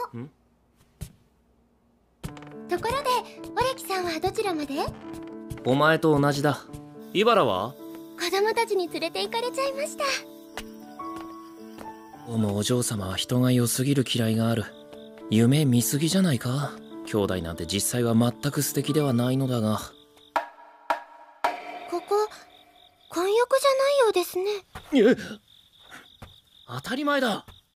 ところでオレキさんはどちらまで？ お前と同じだ。イバラは？ 子供たちに連れて行かれちゃいました。 どうもお嬢様は人が良すぎる嫌いがある。夢見すぎじゃないか。兄弟なんて実際は全く素敵ではないのだが。 ここ混浴じゃないようですね。 当たり前だ。